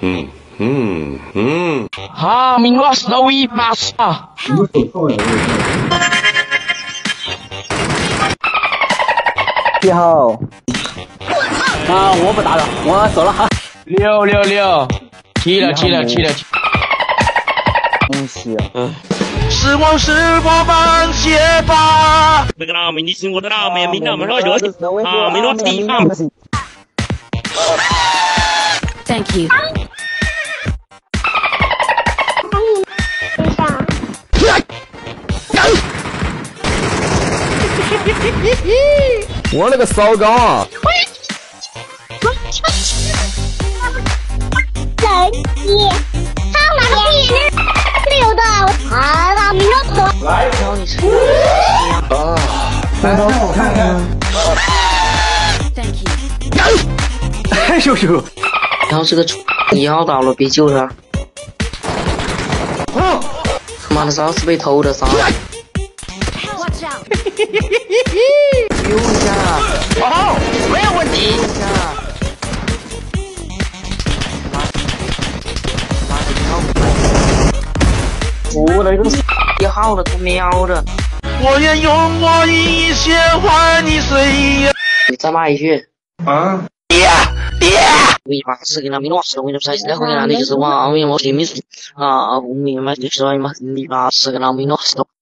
Ha, minus na wipas啊！ 1号。啊，我不打了，我走了哈。 666，踢了。 东西。 时光是我般写吧。 那个拉面，你是我的拉面，没那么热啊，没那么地方。 Thank you。 我勒个骚高啊！ 人机，上哪里溜的？啊，那没有走。 来，教你吃。啊， 来让我看看。 Thank you。 哎呦呦！ 然后这个1号倒了，别救他。他妈的，上次被偷的啥？ Watch out！ 丢一下。 哦，没有问题。 丢一下。我那个1号的，他喵的！ 我愿用我一切换你岁月。 你再骂一句。 啊！ 我一把是给他们弄死了，我就才然后给他的就是我，我听没事啊，我明白就是说嘛，你把是给他们弄死了。